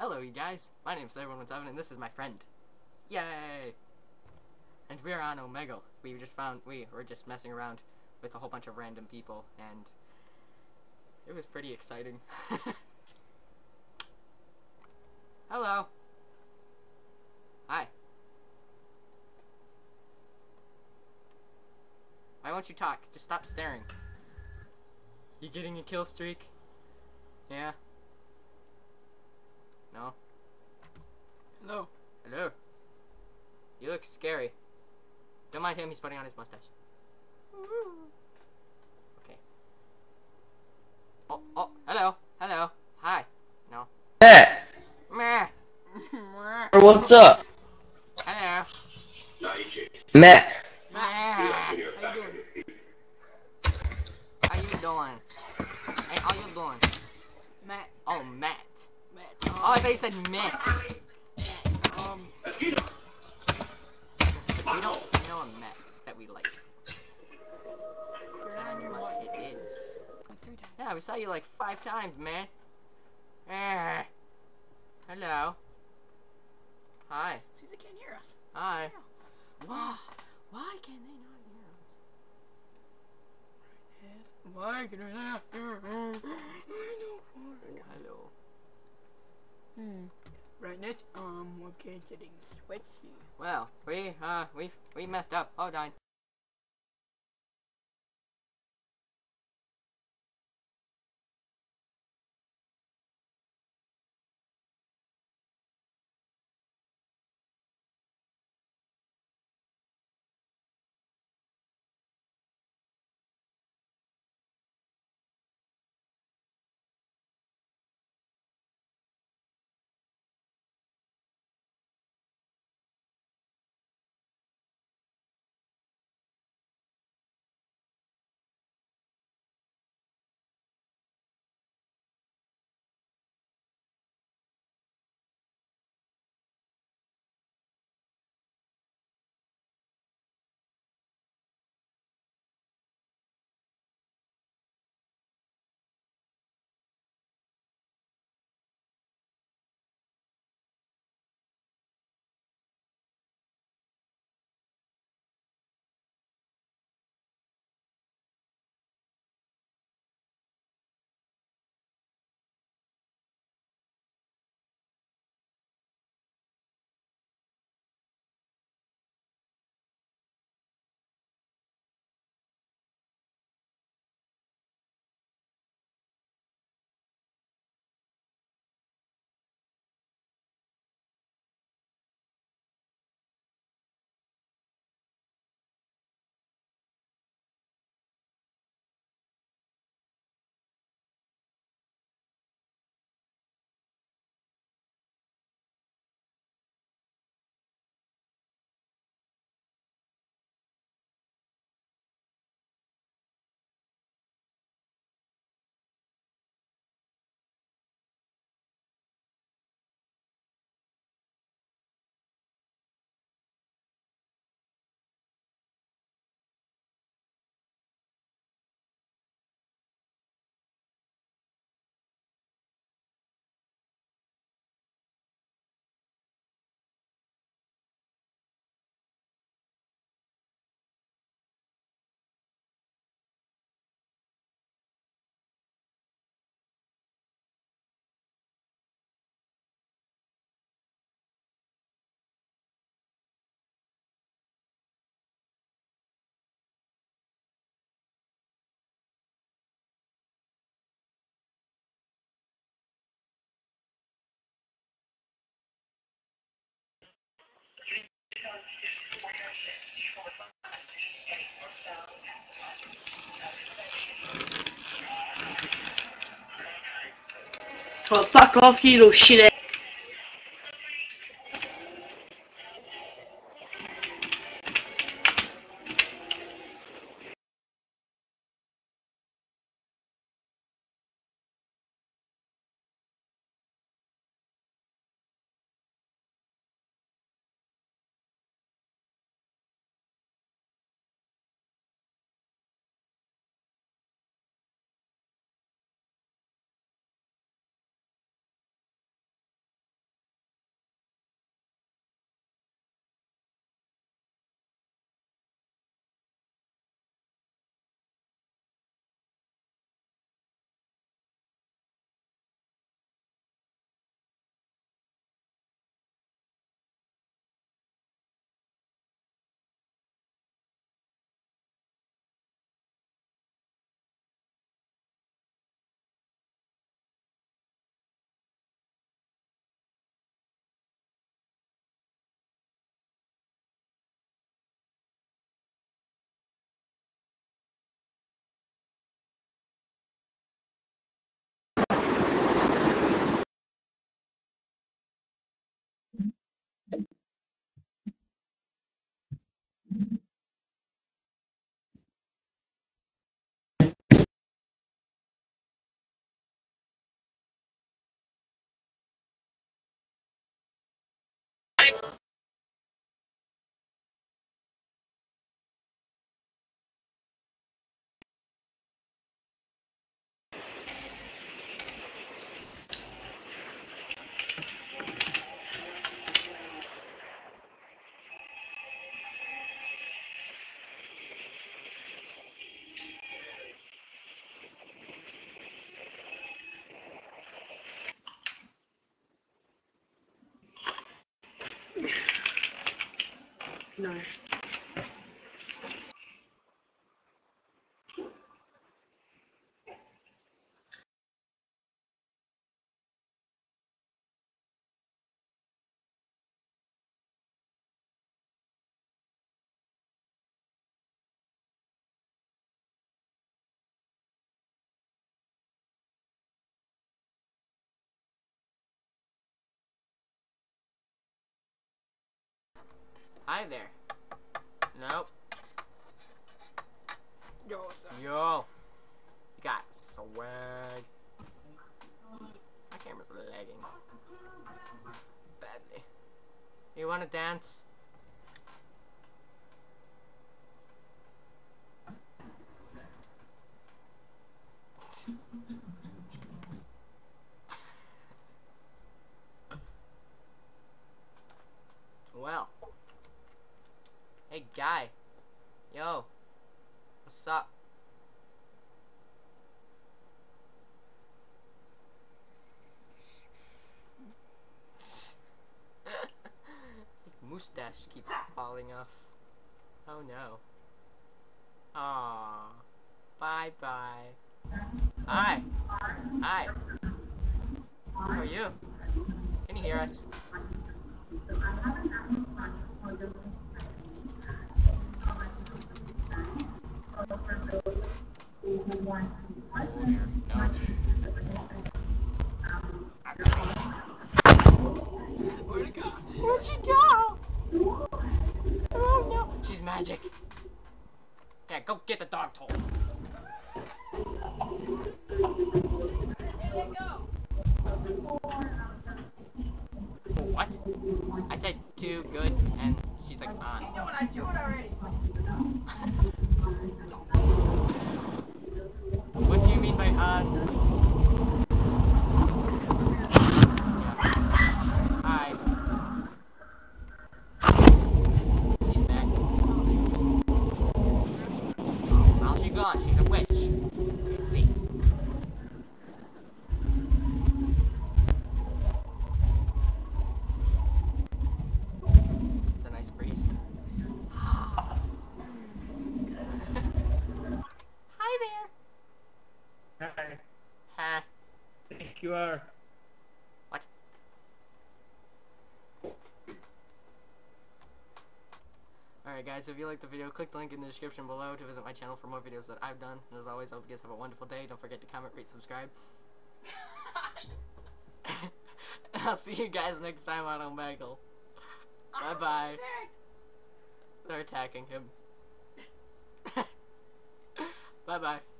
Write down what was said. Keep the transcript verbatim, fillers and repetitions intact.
Hello, you guys. My name is Sarah one one seven, and this is my friend. Yay! And we're on Omegle. We just found we were just messing around with a whole bunch of random people, and it was pretty exciting. Hello. Hi. Why won't you talk? Just stop staring. You getting a kill streak? Yeah. No. Hello. Hello. You look scary. Don't mind him, he's putting on his mustache. Okay. Oh, oh, hello. Hello. Hi. No. Matt, Meh. or what's up? Hello. Matt, Meh. How you doing? How you doing? Hey, how you doing? Matt. Oh, Matt. Matt. Um, Oh, I thought you said Matt. Matt. Um. We don't know a Matt that we like. You're I on don't your know what? what it is. Like three times. Yeah, we saw you like five times, man. Eh. Hello. Hi. See, they can't hear us. Hi. Yeah. Why? Why can they not hear us? Yes. Why can I not hear us? I know why. Hello. Hmm. Brightness. Um. Webcam settings. Let's see. Well, we uh we we messed up. Hold on. Well, fuck off, you little shit. No. Hi there. Nope. Yo, what's up? Yo. You got swag. My camera's lagging. Badly. You wanna dance? Well. Hey, guy. Yo. What's up? His mustache keeps falling off. Oh no. Aww. Bye bye. Hi. Hi. How are you? Can you hear us? Oh dear. No. Where'd it go? Where'd she go? Oh no. She's magic. Yeah, go get the dog toy. Where'd it go? What? I said too good, and she's like on. You know what I do it already. What do you mean by on? Yeah. Hi. She's back. How's she gone? She's a witch. I see. It's a nice breeze. Hi there. Hi. Huh? I think you are. What? Alright guys, if you liked the video, click the link in the description below to visit my channel for more videos that I've done. And as always, I hope you guys have a wonderful day. Don't forget to comment, rate, subscribe. And I'll see you guys next time on Omegle. Bye bye. They're attacking him. Bye bye.